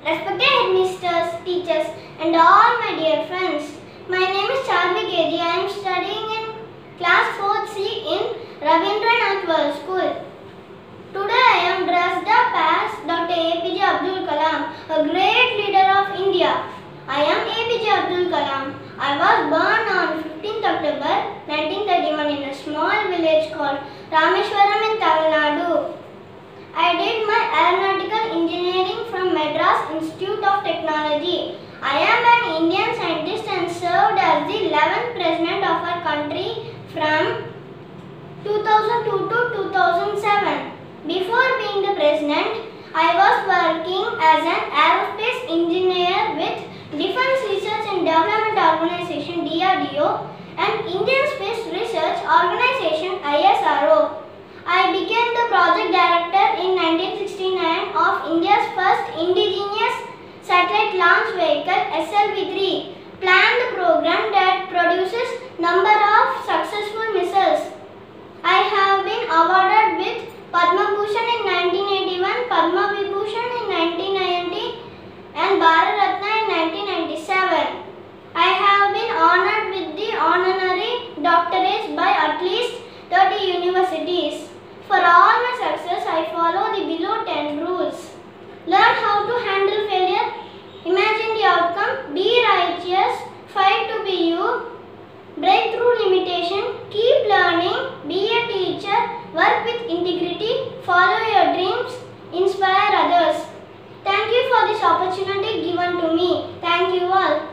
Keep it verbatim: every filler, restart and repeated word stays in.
Respected headmasters, teachers and all my dear friends. My name is Charvi Keji. I am studying in class fourth C in Ravindranath World School. Today I am dressed up as Doctor A P J Abdul Kalam, a great leader of India. I am A P J Abdul Kalam. I was born on fifteenth October nineteen thirty-one in a small village called Rameshwaram in Tamil Nadu. I did my aeronautical engineering from Madras Institute of Technology. I am an Indian scientist and served as the eleventh president of our country from two thousand two to two thousand seven. Before being the president, I was working as an aerospace engineer with Defense Research and Development Organization D R D O and Indian Space Research Organization I S R O. I became the project director in nineteen sixty-nine of India's first indigenous satellite launch vehicle S L V three, planned program that produces number of successful missiles. I have been awarded with Padma Bhushan in nineteen eighty-one, Padma Vibhushan in nineteen ninety and Bharat Ratna in nineteen ninety-seven. I have been honored with the honorary doctorates by at least thirty universities. For all my success, I follow the below ten rules. Learn how to handle failure, imagine the outcome, be righteous, fight to be you, break through limitation, keep learning, be a teacher, work with integrity, follow your dreams, inspire others. Thank you for this opportunity given to me. Thank you all.